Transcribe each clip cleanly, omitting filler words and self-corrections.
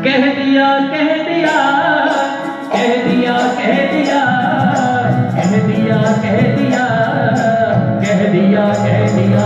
कह दिया कह दिया कह दिया कह दिया कह दिया कह दिया कह दिया कह दिया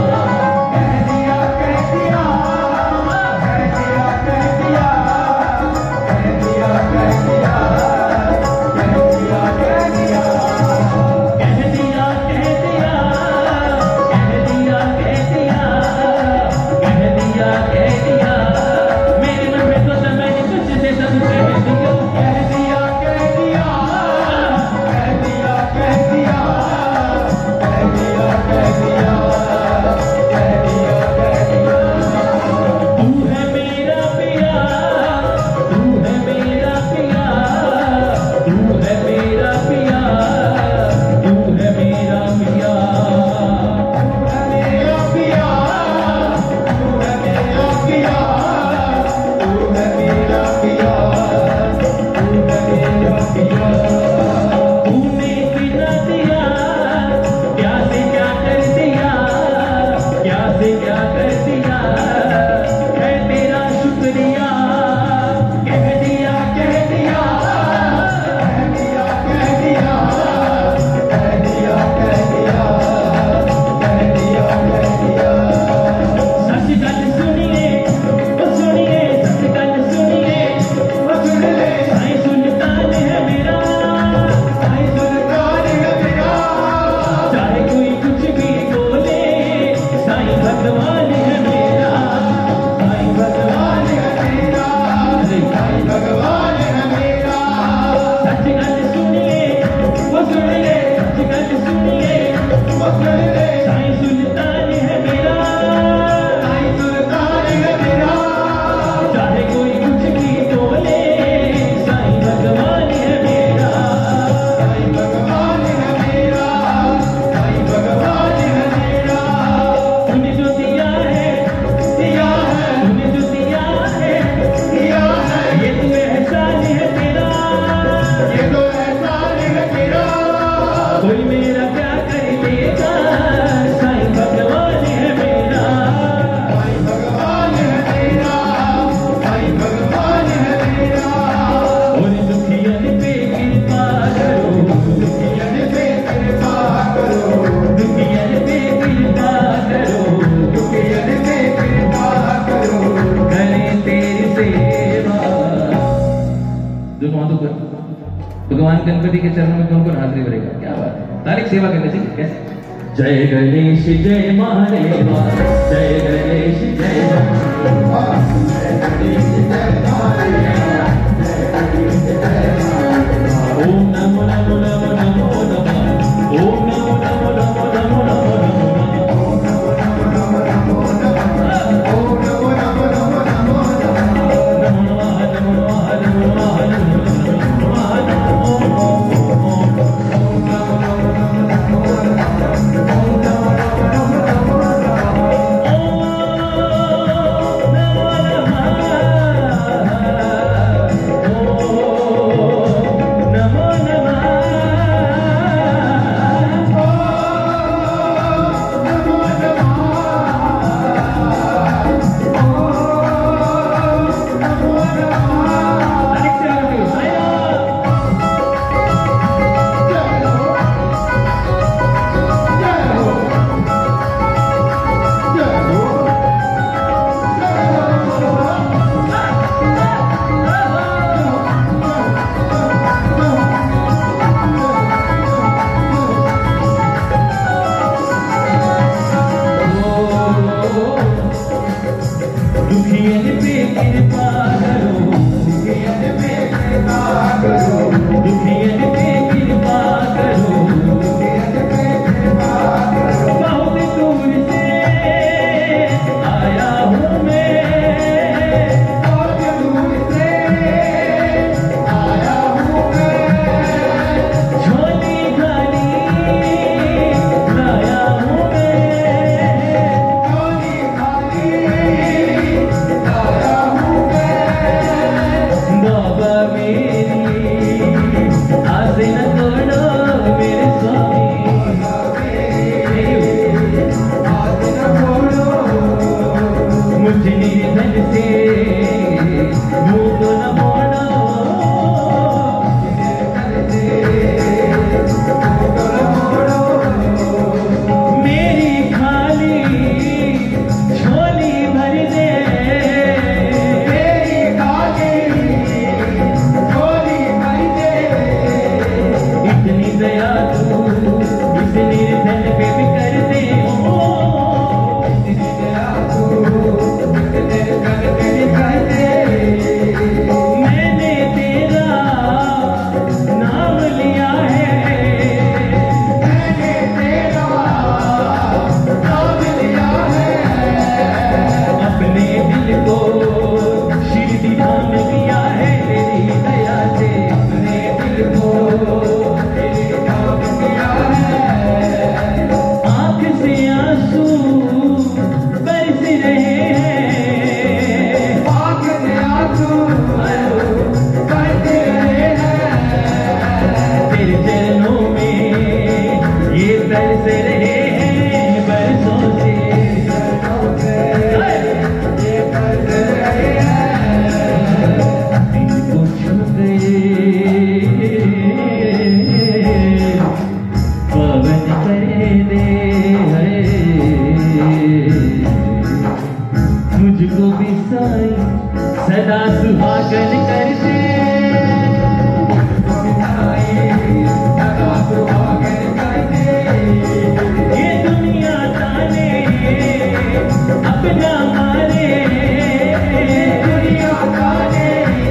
भगवान गणपति के चरणों में कौन कौन हाजिरी भरेगा? क्या बात है, तारीख सेवा करने चाहिए कैसे? जय गणेश जय महादेवा, जय गणेश जय महादेवा, जय गणेश जय महादेवा, ओम नमो नमो नमो नमो नमः, ओम नमो नमो नमो नमो नमो नमः, ओम नमो नमो नमो नमो नमः, ओम नमो नमो नमो नमो नमः, नमो नमः नमो नमः नमो नमः। बिताई सदा सुहागन करते ये दुनिया ताने अपना मारे दुनिया ताने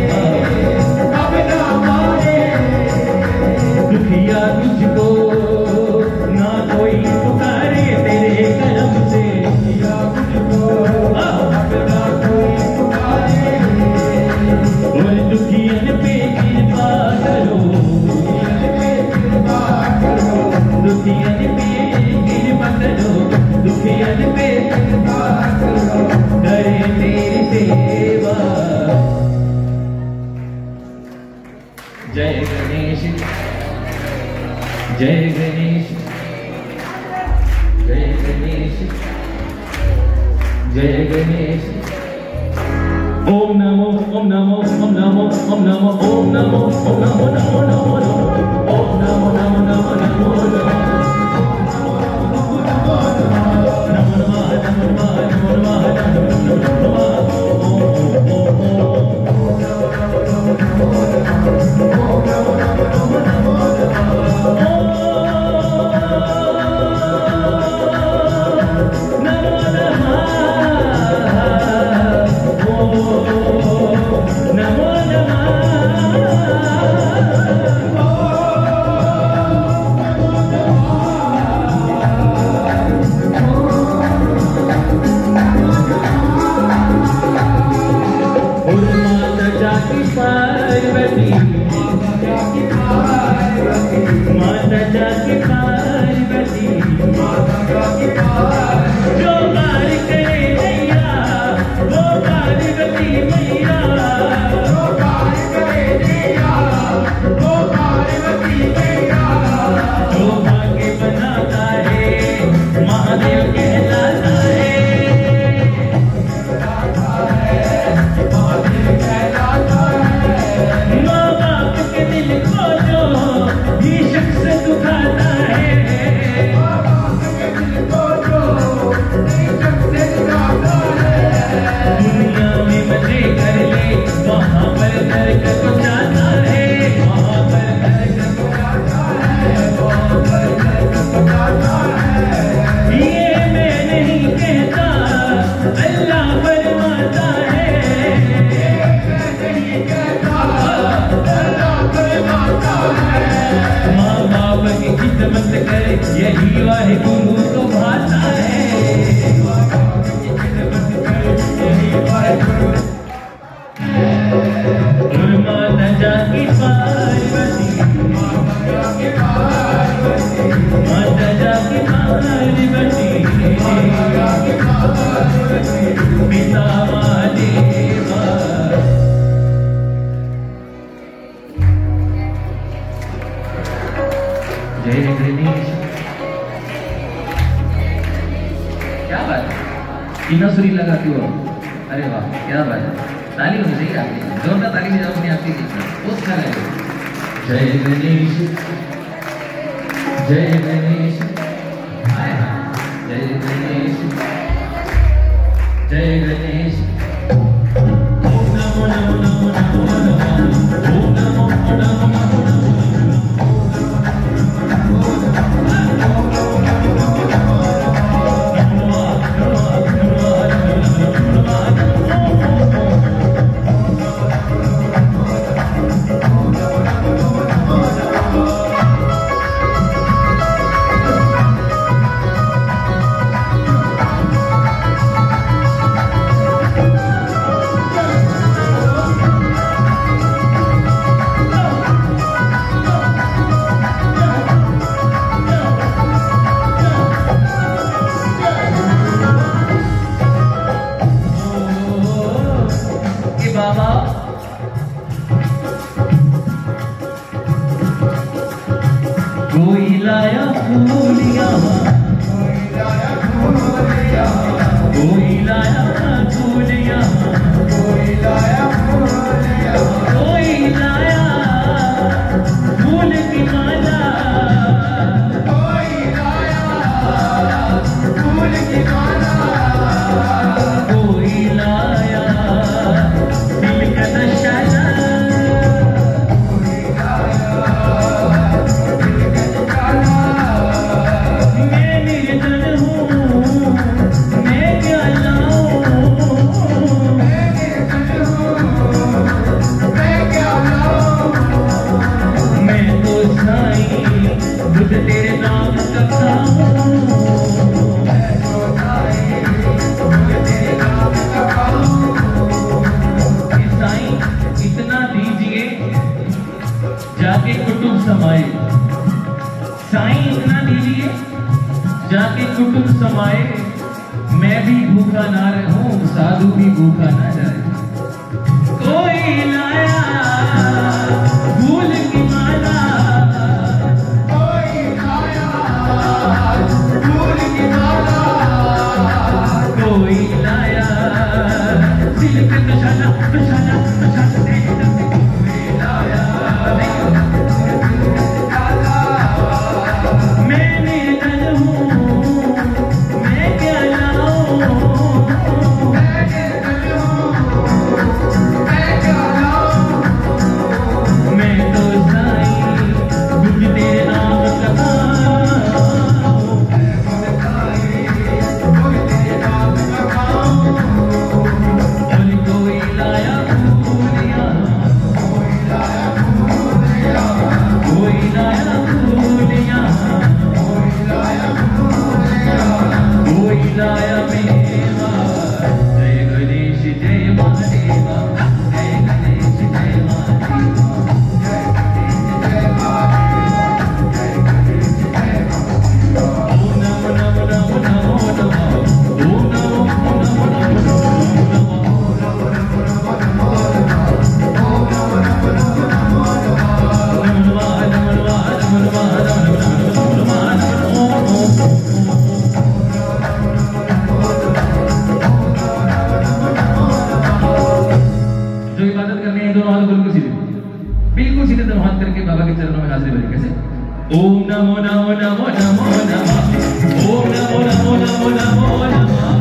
अपना मारे दुखिया तुझको ना कोई पुकारे तेरे करम से दुखिया तुझको ना कोई पुकारे और दुखियन पे कृपा करो दुखियन पे कृपा करो दुखियन पे कृपा करो करे तेरी सेवा। जय गणेश जय गणेश जय गणेश जय गणेश। ओम नमो ओम नमो ओम नमो ओम नमो ओम नमो ओम नमो नमो नमो नमो ओम नमो नमो नमो नमो यही वाहे गुरु को भाता है और माता जाकी पार्वती माता जाकी पार्वती पिता महादेवा। जय गणेश। क्या बात है, तीनों सुरी लगाती हो, अरे वाह क्या बात है, ताली होनी चाहिए आपकी, जोरदार ताली से जाओ अपनी आपकी बहुत अच्छा लगे। जय गणेश जय गणेश जय गणेश जय गणेश। ओम नमो नमो नमो नमो नमो ओम नमो नमो नमो कोई लाया फूलिया कोई लाया फूलिया कोई लाया फूलिया कोई लाया फूलिया कोई लाया फूल की माला कोई लाया फूल की माला कोई लाया समाए, साईं इतना दीजिए जाके कुटुंब समाए, मैं भी भूखा ना रहूं, साधु भी भूखा ना जाए। कोई लाया फूल की माला, कोई लाया फूल की माला, कोई लाया दिल पे निशाना निशाना निशाना दे, कोई लाया बिल्कुल सीधे दोनों हाथ करके बाबा के चरणों में हाजिर बने। कैसे? ओम नमो नमो नमो नमो नमः, ओम नमो नमो नमो नमो नमः।